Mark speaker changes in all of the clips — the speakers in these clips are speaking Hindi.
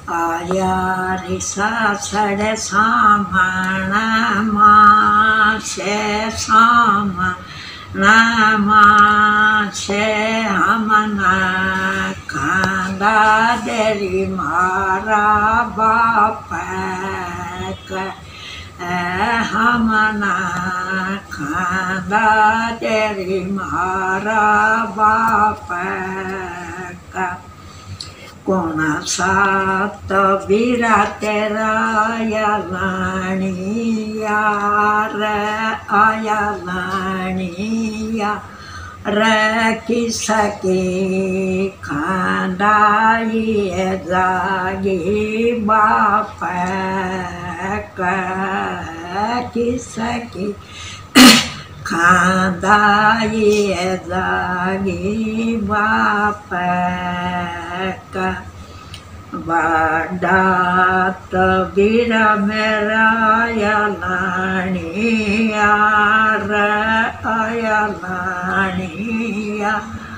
Speaker 1: आया रिसा सड़ सामना माशे सामना माशे हमना खांदा देरी मारा बाप हमना खांदा तेरी मारा बाप का कोणा सात बीरा तेरा या लाणिया आया लाणिया रखी सके खांदाई जागी बाप किसकी खांदाई जागी बाप का बाडात बीरा मेरा या लाणिया आया लाणिया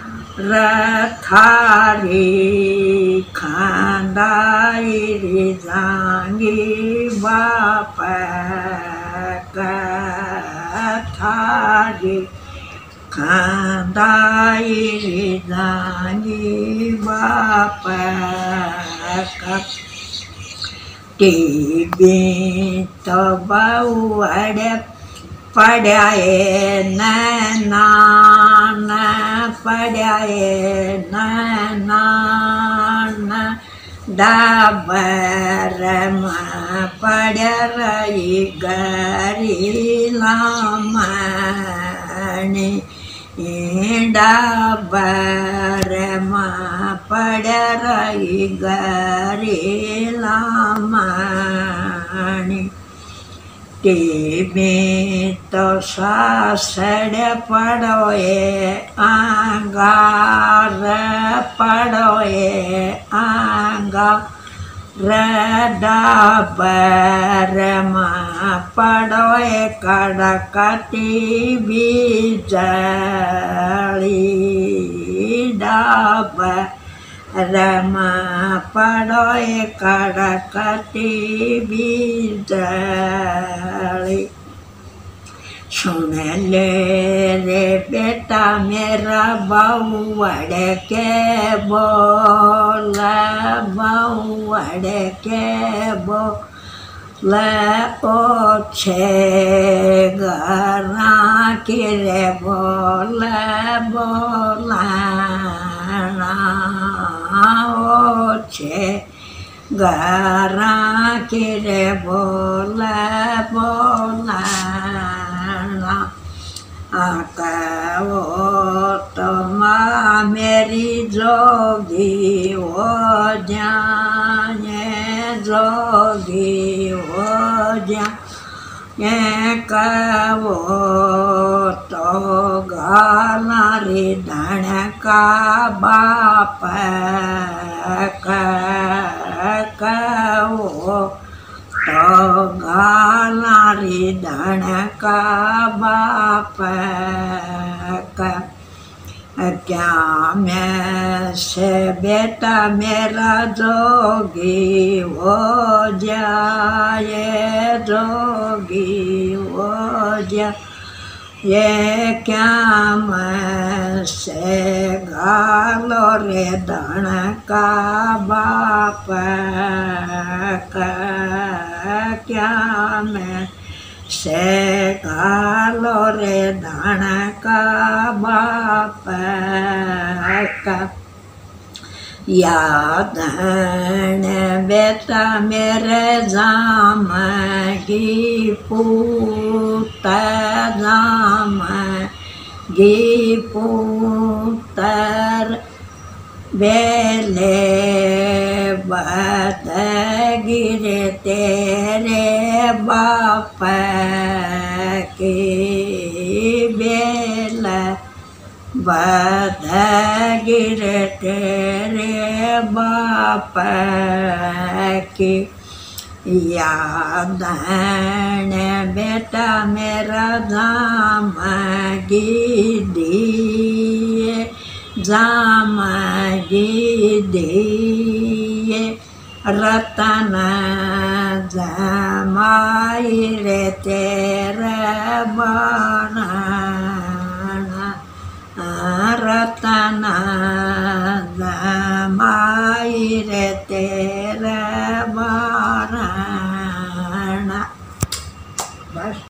Speaker 1: थारी खांदाई जांगी बाप थारी खांदाई जांगी बाप टीबी तो बाउड़े पड़ाए नान पड़ाए नान डाबर पड़ रही गरी लामणी डाबर पड़ रही गरी लामणी टीबी तो सासड़ पड़ोए आंगार पड़ोए आंगार डाबर पड़ोए कड़कती बिजली डाबर पड़ोए कड़कती बिजली सुन ले रे बेटा मेरा बउड़ के बोल बउड़ के बोल ओछे गरा के रे बोल बोलाना ओछे गरा के रे बोल बोलाना आकाओ तो माँ मेरी जोगी हो जाए जोगी हो जाए कहो तो गाना रे धन का बाप कहो तो गाना रे धन का बाप क्या मैं से बेटा मेरा जोगी हो जाए जोगी हो जाए ये क्या मैं से गालो रे धन का बाप क्या मैं से गालो रे धन का बाप याद बेटा मेरे जामगी पूत जामगी पुतर बेले बद गिरे तेरे बाप के बेला बद गिरे तेरे बाप की याद बेटा मेरा जामगी दिए जामगी दिए रतन जमाई रे तेरे बारण रतन जमाई रे तेरे बारण